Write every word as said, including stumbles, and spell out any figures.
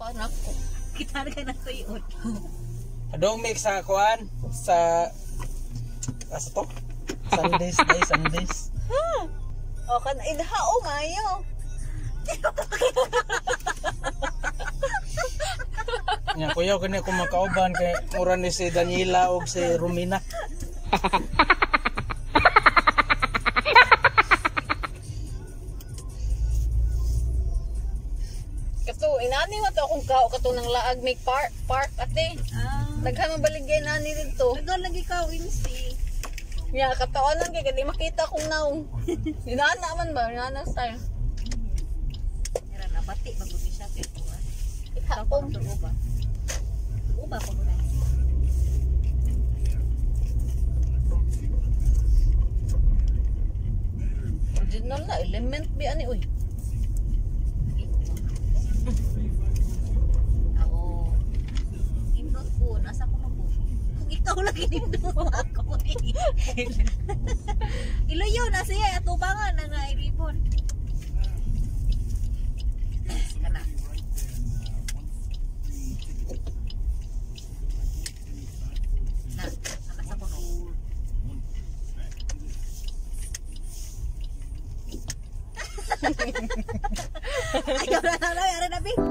nako. Kita rin na to yun. Adong mix sa kuan sa asa to? Sundays, day Sundays. O kan idha o mayo. Nya kuya kani ko makauban kay mura ni si Daniela og si Romina. Kato inani mo to akong kao kato ng laag make park park ate. Ah. Daghan mabaligay na ni dito. Daghan lagi ka Wincy. Ya kataonan kay kadi makita kong naong. Inana man ba? Inana style. Era na bati mabuti siya kay ko. Ita ko uba. Uba ko na. Original na element bi ani uy. Oo. Indot po nasa ko mo. Kung ikaw lagi nindot ako. Iloyo na siya atubangan na nga iribon. Sika na. Na, nasa ko no. Ayaw na lang, ayaw na, Bi.